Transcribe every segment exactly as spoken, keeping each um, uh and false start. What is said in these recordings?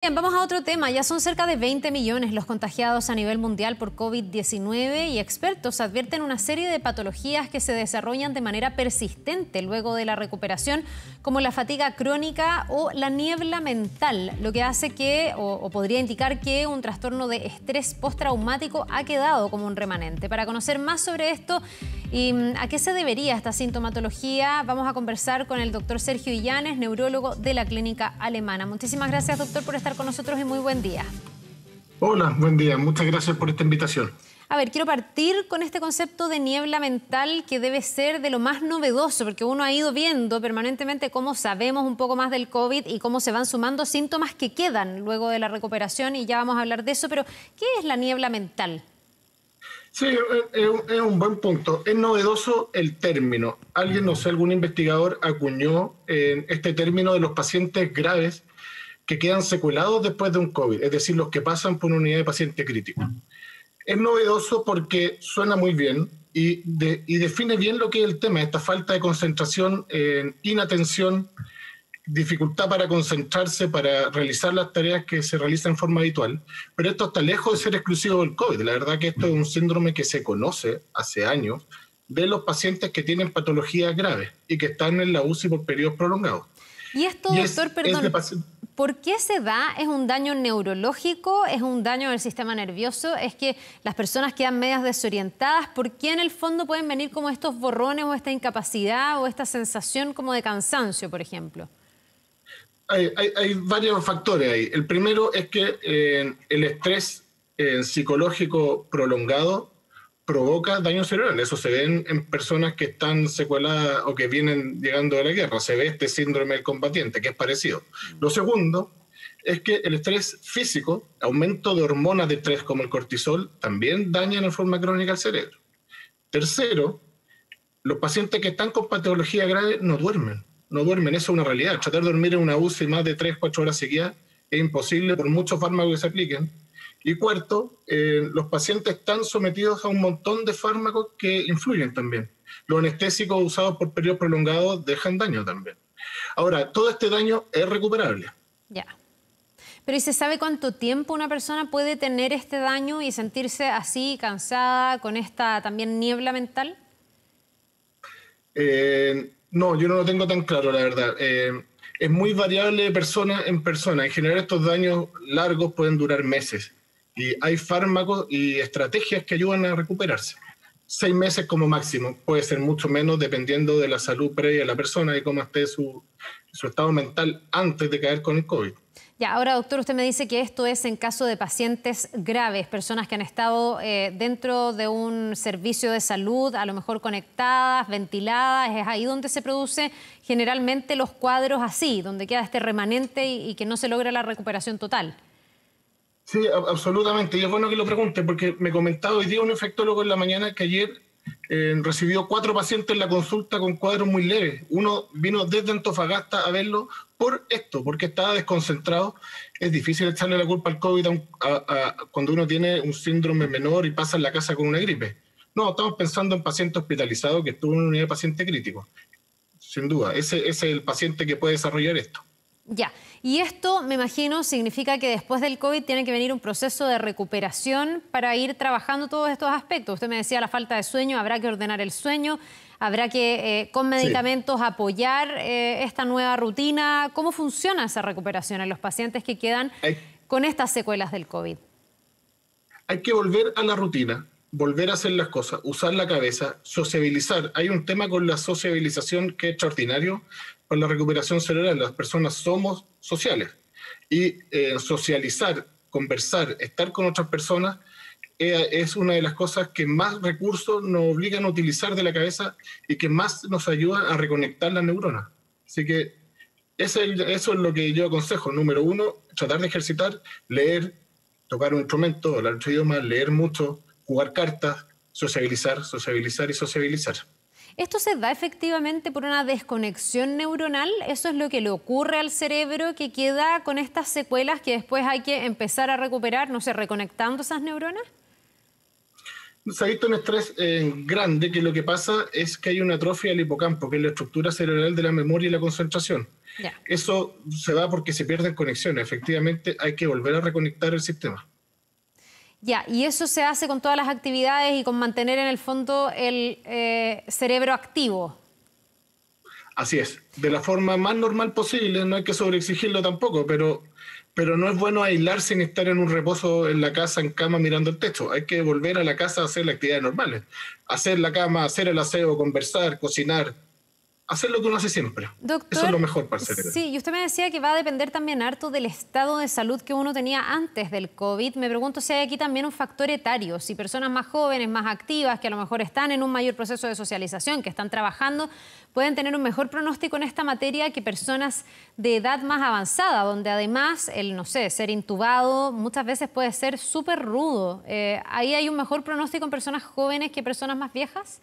Bien, vamos a otro tema. Ya son cerca de veinte millones los contagiados a nivel mundial por COVID diecinueve y expertos advierten una serie de patologías que se desarrollan de manera persistente luego de la recuperación, como la fatiga crónica o la niebla mental, lo que hace que, o, o podría indicar que un trastorno de estrés postraumático ha quedado como un remanente. Para conocer más sobre esto y a qué se debería esta sintomatología, vamos a conversar con el doctor Sergio Illanes, neurólogo de la Clínica Alemana. Muchísimas gracias, doctor, por estar con nosotros y muy buen día. Hola, buen día. Muchas gracias por esta invitación. A ver, quiero partir con este concepto de niebla mental que debe ser de lo más novedoso, porque uno ha ido viendo permanentemente cómo sabemos un poco más del COVID y cómo se van sumando síntomas que quedan luego de la recuperación, y ya vamos a hablar de eso, pero ¿qué es la niebla mental? Sí, es un buen punto. Es novedoso el término. Alguien, no sé, algún investigador acuñó eh, este término de los pacientes graves que quedan secuelados después de un COVID, es decir, los que pasan por una unidad de paciente crítico. Es novedoso porque suena muy bien y, de, y define bien lo que es el tema, esta falta de concentración, eh, inatención, dificultad para concentrarse, para realizar las tareas que se realizan en forma habitual. Pero esto está lejos de ser exclusivo del COVID. La verdad que esto es un síndrome que se conoce hace años de los pacientes que tienen patologías graves y que están en la U C I por periodos prolongados. Y esto, y doctor, es, perdón, es ¿por qué se da? ¿Es un daño neurológico? ¿Es un daño del sistema nervioso? ¿Es que las personas quedan medias desorientadas? ¿Por qué en el fondo pueden venir como estos borrones o esta incapacidad o esta sensación como de cansancio, por ejemplo? Hay, hay, hay varios factores ahí. El primero es que eh, el estrés eh, psicológico prolongado provoca daño cerebral. Eso se ve en, en personas que están secueladas o que vienen llegando de la guerra. Se ve este síndrome del combatiente, que es parecido. Lo segundo es que el estrés físico, aumento de hormonas de estrés como el cortisol, también dañan en forma crónica el cerebro. Tercero, los pacientes que están con patología grave no duermen. No duermen, eso es una realidad. Tratar de dormir en una U C I más de tres, cuatro horas seguidas es imposible por muchos fármacos que se apliquen. Y cuarto, eh, los pacientes están sometidos a un montón de fármacos que influyen también. Los anestésicos usados por periodos prolongados dejan daño también. Ahora, todo este daño es recuperable. Ya. Pero ¿y se sabe cuánto tiempo una persona puede tener este daño y sentirse así, cansada, con esta también niebla mental? Eh, no, yo no lo tengo tan claro, la verdad. Eh, es muy variable de persona en persona. En general, estos daños largos pueden durar meses. Y hay fármacos y estrategias que ayudan a recuperarse. Seis meses como máximo, puede ser mucho menos dependiendo de la salud previa de la persona y cómo esté su, su estado mental antes de caer con el COVID. Ya, ahora, doctor, usted me dice que esto es en caso de pacientes graves, personas que han estado eh, dentro de un servicio de salud, a lo mejor conectadas, ventiladas. Es ahí donde se produce generalmente los cuadros así, donde queda este remanente y, y que no se logra la recuperación total. Sí, absolutamente. Y es bueno que lo pregunte, porque me comentaba hoy día un infectólogo en la mañana que ayer eh, recibió cuatro pacientes en la consulta con cuadros muy leves. Uno vino desde Antofagasta a verlo por esto, porque estaba desconcentrado. Es difícil echarle la culpa al COVID a un, a, a, cuando uno tiene un síndrome menor y pasa en la casa con una gripe. No, estamos pensando en paciente hospitalizado que estuvo en una unidad de paciente crítico. Sin duda, ese, ese es el paciente que puede desarrollar esto. Ya, y esto, me imagino, significa que después del COVID tiene que venir un proceso de recuperación para ir trabajando todos estos aspectos. Usted me decía la falta de sueño, habrá que ordenar el sueño, habrá que, eh, con medicamentos, sí, apoyar eh, esta nueva rutina. ¿Cómo funciona esa recuperación en los pacientes que quedan hay, con estas secuelas del COVID? Hay que volver a la rutina, volver a hacer las cosas, usar la cabeza, sociabilizar. Hay un tema con la sociabilización que es extraordinario para la recuperación cerebral. Las personas somos sociales y eh, socializar, conversar, estar con otras personas eh, es una de las cosas que más recursos nos obligan a utilizar de la cabeza y que más nos ayudan a reconectar las neuronas. Así que ese, eso es lo que yo aconsejo. Número uno, tratar de ejercitar, leer, tocar un instrumento, hablar otro idioma, leer mucho, jugar cartas, sociabilizar, sociabilizar y sociabilizar. ¿Esto se da efectivamente por una desconexión neuronal? ¿Eso es lo que le ocurre al cerebro que queda con estas secuelas que después hay que empezar a recuperar, no sé, reconectando esas neuronas? Se ha visto un estrés eh, grande, que lo que pasa es que hay una atrofia del hipocampo, que es la estructura cerebral de la memoria y la concentración. Ya. Eso se da porque se pierden conexiones. Efectivamente, hay que volver a reconectar el sistema. Ya, y eso se hace con todas las actividades y con mantener en el fondo el eh, cerebro activo. Así es, de la forma más normal posible, no hay que sobreexigirlo tampoco, pero, pero no es bueno aislarse ni estar en un reposo en la casa, en cama, mirando el techo. Hay que volver a la casa a hacer las actividades normales. Hacer la cama, hacer el aseo, conversar, cocinar, hacer lo que uno hace siempre. Doctor, eso es lo mejor para el cerebro. Sí, y usted me decía que va a depender también harto del estado de salud que uno tenía antes del COVID. Me pregunto si hay aquí también un factor etario, si personas más jóvenes, más activas, que a lo mejor están en un mayor proceso de socialización, que están trabajando, pueden tener un mejor pronóstico en esta materia que personas de edad más avanzada, donde además el, no sé, ser intubado muchas veces puede ser súper rudo. Eh, ¿Ahí hay un mejor pronóstico en personas jóvenes que personas más viejas?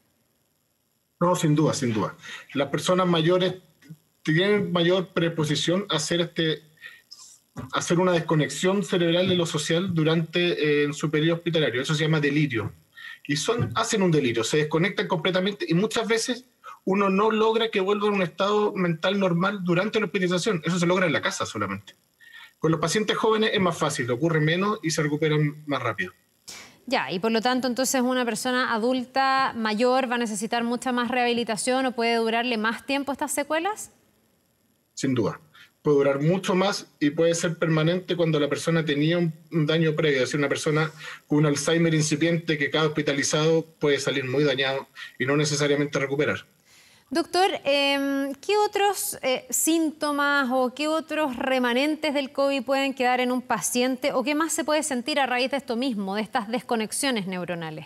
No, sin duda, sin duda. Las personas mayores tienen mayor predisposición a hacer, este, a hacer una desconexión cerebral de lo social durante eh, su periodo hospitalario. Eso se llama delirio. Y son, hacen un delirio, se desconectan completamente y muchas veces uno no logra que vuelva a un estado mental normal durante la hospitalización. Eso se logra en la casa solamente. Con los pacientes jóvenes es más fácil, ocurre menos y se recuperan más rápido. Ya, y por lo tanto, entonces una persona adulta mayor va a necesitar mucha más rehabilitación o puede durarle más tiempo estas secuelas. Sin duda. Puede durar mucho más y puede ser permanente cuando la persona tenía un daño previo. Es decir, una persona con un Alzheimer incipiente que cada hospitalizado puede salir muy dañado y no necesariamente recuperar. Doctor, eh, ¿qué otros eh, síntomas o qué otros remanentes del COVID pueden quedar en un paciente o qué más se puede sentir a raíz de esto mismo, de estas desconexiones neuronales?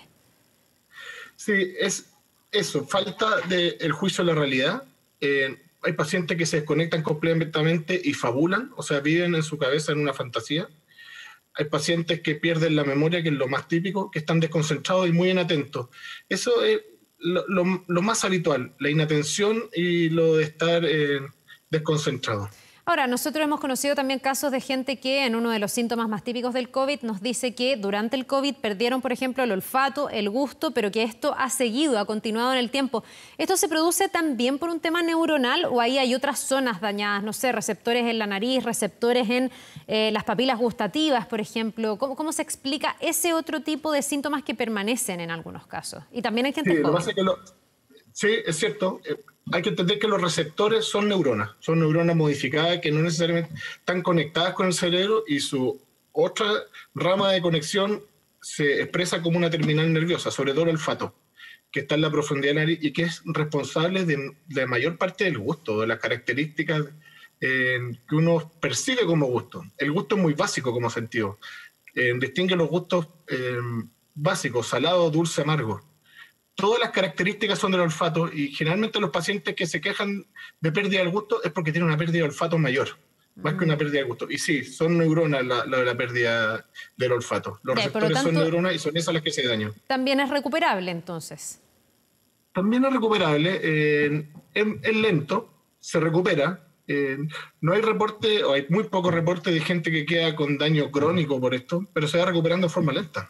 Sí, es eso, falta del juicio de la realidad. Eh, hay pacientes que se desconectan completamente y fabulan, o sea, viven en su cabeza en una fantasía. Hay pacientes que pierden la memoria, que es lo más típico, que están desconcentrados y muy inatentos. Eso es Lo, lo, lo más habitual, la inatención y lo de estar eh, desconcentrado. Ahora, nosotros hemos conocido también casos de gente que en uno de los síntomas más típicos del COVID nos dice que durante el COVID perdieron, por ejemplo, el olfato, el gusto, pero que esto ha seguido, ha continuado en el tiempo. ¿Esto se produce también por un tema neuronal o ahí hay otras zonas dañadas? No sé, receptores en la nariz, receptores en eh, las papilas gustativas, por ejemplo. ¿Cómo, ¿Cómo se explica ese otro tipo de síntomas que permanecen en algunos casos? Y también hay gente sí, joven. Lo que pasa es que lo, sí, es cierto. Eh, Hay que entender que los receptores son neuronas, son neuronas modificadas que no necesariamente están conectadas con el cerebro y su otra rama de conexión se expresa como una terminal nerviosa, sobre todo el olfato, que está en la profundidad de la nariz y que es responsable de, de la mayor parte del gusto, de las características eh, que uno percibe como gusto. El gusto es muy básico como sentido. Eh, distingue los gustos eh, básicos, salado, dulce, amargo. Todas las características son del olfato y generalmente los pacientes que se quejan de pérdida del gusto es porque tienen una pérdida de olfato mayor, más mm. que una pérdida del gusto. Y sí, son neuronas la, la, la pérdida del olfato. Los Bien, receptores tanto, son neuronas y son esas las que se dañan. ¿También es recuperable entonces? También es recuperable. Eh, es, es lento, se recupera. Eh, no hay reporte, o hay muy pocos reportes de gente que queda con daño crónico por esto, pero se va recuperando de forma lenta.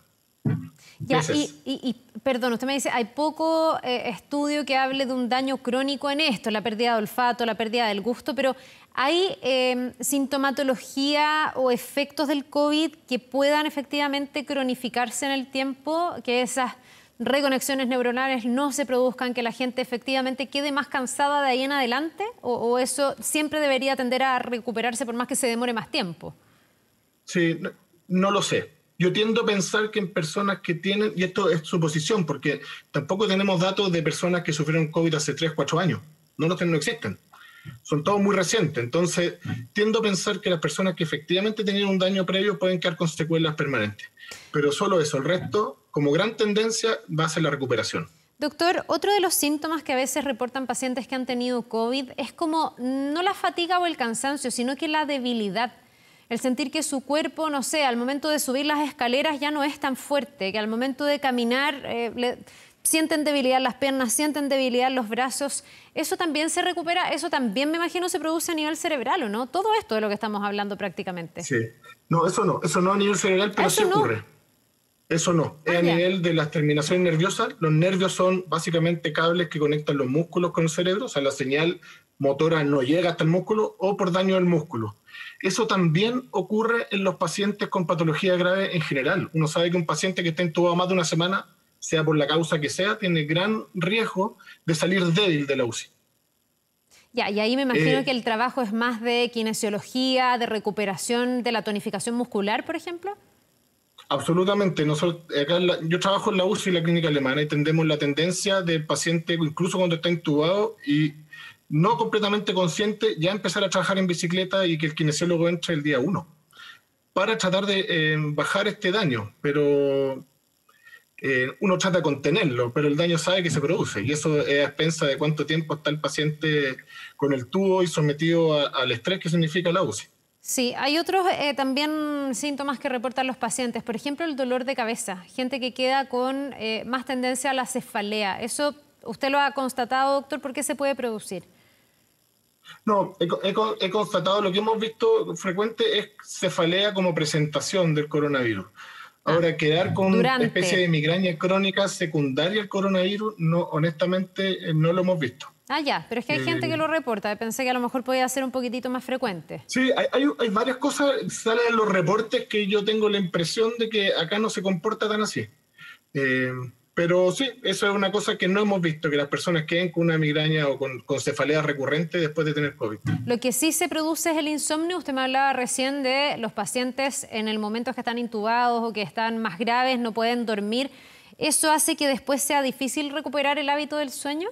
Ya, y, y, y perdón, usted me dice, hay poco eh, estudio que hable de un daño crónico en esto, la pérdida de olfato, la pérdida del gusto, pero ¿hay eh, sintomatología o efectos del COVID que puedan efectivamente cronificarse en el tiempo, que esas reconexiones neuronales no se produzcan, que la gente efectivamente quede más cansada de ahí en adelante? ¿O, o eso siempre debería tender a recuperarse por más que se demore más tiempo? Sí, no, no lo sé. Yo tiendo a pensar que en personas que tienen, y esto es suposición, porque tampoco tenemos datos de personas que sufrieron COVID hace tres, cuatro años. No, no, no existen. Son todos muy recientes. Entonces, tiendo a pensar que las personas que efectivamente tenían un daño previo pueden quedar con secuelas permanentes. Pero solo eso. El resto, como gran tendencia, va a ser la recuperación. Doctor, otro de los síntomas que a veces reportan pacientes que han tenido COVID es como no la fatiga o el cansancio, sino que la debilidad. El sentir que su cuerpo, no sé, al momento de subir las escaleras ya no es tan fuerte, que al momento de caminar eh, le, sienten debilidad las piernas, sienten debilidad los brazos. ¿Eso también se recupera? ¿Eso también, me imagino, se produce a nivel cerebral o no? Todo esto de lo que estamos hablando prácticamente. Sí. No, eso no. Eso no a nivel cerebral, pero sí no? ocurre. Eso no, es Ah, a ya. nivel de las terminaciones nerviosas. Los nervios son básicamente cables que conectan los músculos con el cerebro, o sea, la señal motora no llega hasta el músculo o por daño del músculo. Eso también ocurre en los pacientes con patología grave en general. Uno sabe que un paciente que está intubado más de una semana, sea por la causa que sea, tiene gran riesgo de salir débil de la U C I. Ya, y ahí me imagino Eh, que el trabajo es más de kinesiología, de recuperación de la tonificación muscular, por ejemplo. Absolutamente. Nosotros, acá en la- yo trabajo en la U C I, la clínica alemana, y tendemos la tendencia del paciente, incluso cuando está intubado y no completamente consciente, ya empezar a trabajar en bicicleta y que el kinesiólogo entre el día uno para tratar de eh, bajar este daño. Pero eh, uno trata de contenerlo, pero el daño sabe que se produce y eso es a expensa de cuánto tiempo está el paciente con el tubo y sometido a- al estrés que significa la U C I. Sí, hay otros eh, también síntomas que reportan los pacientes. Por ejemplo, el dolor de cabeza. Gente que queda con eh, más tendencia a la cefalea. ¿Eso usted lo ha constatado, doctor? ¿Por qué se puede producir? No, he, he, he constatado lo que hemos visto frecuente es cefalea como presentación del coronavirus. Ah, Ahora, quedar con especie de durante. migraña crónica secundaria al coronavirus, no, honestamente, eh, no lo hemos visto. Ah, ya, pero es que hay gente que Eh, lo reporta. Pensé que a lo mejor podía ser un poquitito más frecuente. sí, hay, hay, hay varias cosas, salen en los reportes que yo tengo la impresión de que acá no se comporta tan así. Eh, pero sí, eso es una cosa que no hemos visto, que las personas queden con una migraña o con, con cefalea recurrente después de tener COVID. Lo que sí se produce es el insomnio. Usted me hablaba recién de los pacientes en el momento que están intubados o que están más graves, no pueden dormir. ¿Eso hace que después sea difícil recuperar el hábito del sueño?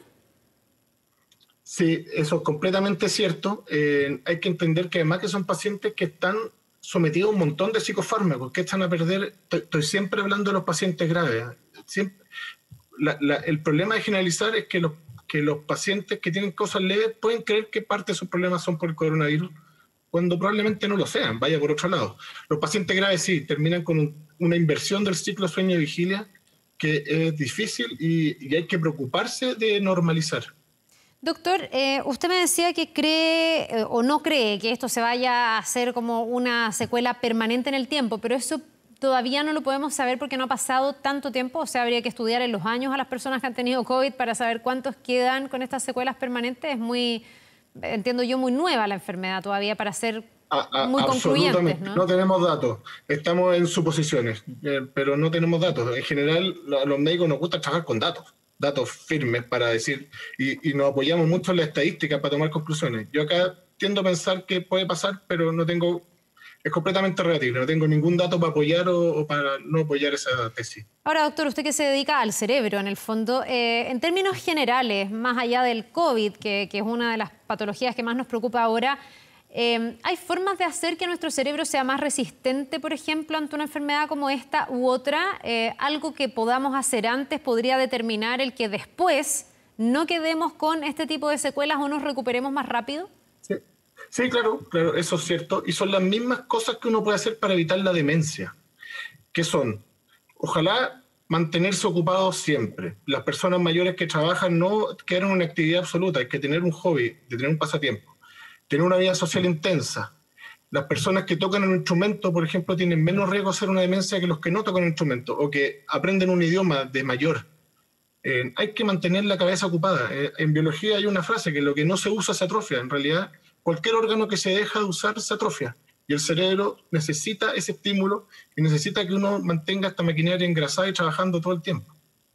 Sí, eso es completamente cierto. Eh, hay que entender que además que son pacientes que están sometidos a un montón de psicofármacos, que están a perder, estoy, estoy siempre hablando de los pacientes graves. ¿eh? Siempre, la, la, el problema de generalizar es que los, que los pacientes que tienen cosas leves pueden creer que parte de sus problemas son por el coronavirus, cuando probablemente no lo sean, vaya por otro lado. Los pacientes graves sí, terminan con un, una inversión del ciclo sueño-vigilia que es difícil y, y hay que preocuparse de normalizar. Doctor, eh, usted me decía que cree eh, o no cree que esto se vaya a hacer como una secuela permanente en el tiempo, pero eso todavía no lo podemos saber porque no ha pasado tanto tiempo. O sea, habría que estudiar en los años a las personas que han tenido COVID para saber cuántos quedan con estas secuelas permanentes. Es muy, entiendo yo, muy nueva la enfermedad todavía para ser A, a, muy concluyentes, absolutamente, ¿no? no tenemos datos, estamos en suposiciones, eh, pero no tenemos datos. En general, a los médicos nos gusta trabajar con datos, datos firmes para decir, y, y nos apoyamos mucho en la estadística para tomar conclusiones. Yo acá tiendo a pensar que puede pasar, pero no tengo, es completamente relativo, no tengo ningún dato para apoyar o, o para no apoyar esa tesis. Ahora, doctor, usted que se dedica al cerebro, en el fondo, eh, en términos generales, más allá del COVID, que, que es una de las patologías que más nos preocupa ahora, Eh, ¿hay formas de hacer que nuestro cerebro sea más resistente, por ejemplo, ante una enfermedad como esta u otra? Eh, ¿algo que podamos hacer antes podría determinar el que después no quedemos con este tipo de secuelas o nos recuperemos más rápido? Sí, sí, claro, claro, eso es cierto. Y son las mismas cosas que uno puede hacer para evitar la demencia, que son, ojalá mantenerse ocupados siempre. Las personas mayores que trabajan no quedan en una actividad absoluta, hay que tener un hobby, de tener un pasatiempo. Tener una vida social intensa. Las personas que tocan un instrumento, por ejemplo, tienen menos riesgo de hacer una demencia que los que no tocan un instrumento o que aprenden un idioma de mayor. Eh, hay que mantener la cabeza ocupada. Eh, en biología hay una frase que lo que no se usa se atrofia. En realidad, cualquier órgano que se deja de usar se atrofia. Y el cerebro necesita ese estímulo y necesita que uno mantenga esta maquinaria engrasada y trabajando todo el tiempo.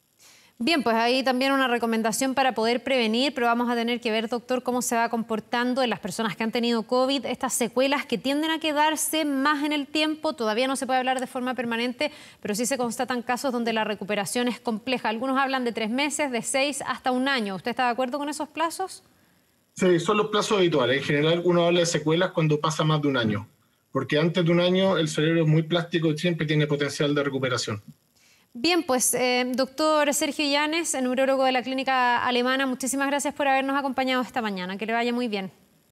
Bien, pues ahí también una recomendación para poder prevenir, pero vamos a tener que ver, doctor, cómo se va comportando en las personas que han tenido COVID, estas secuelas que tienden a quedarse más en el tiempo. Todavía no se puede hablar de forma permanente, pero sí se constatan casos donde la recuperación es compleja. Algunos hablan de tres meses, de seis hasta un año. ¿Usted está de acuerdo con esos plazos? Sí, son los plazos habituales. En general, uno habla de secuelas cuando pasa más de un año, porque antes de un año el cerebro es muy plástico y siempre tiene potencial de recuperación. Bien, pues eh, doctor Sergio Llanes, neurólogo de la Clínica Alemana, muchísimas gracias por habernos acompañado esta mañana. Que le vaya muy bien.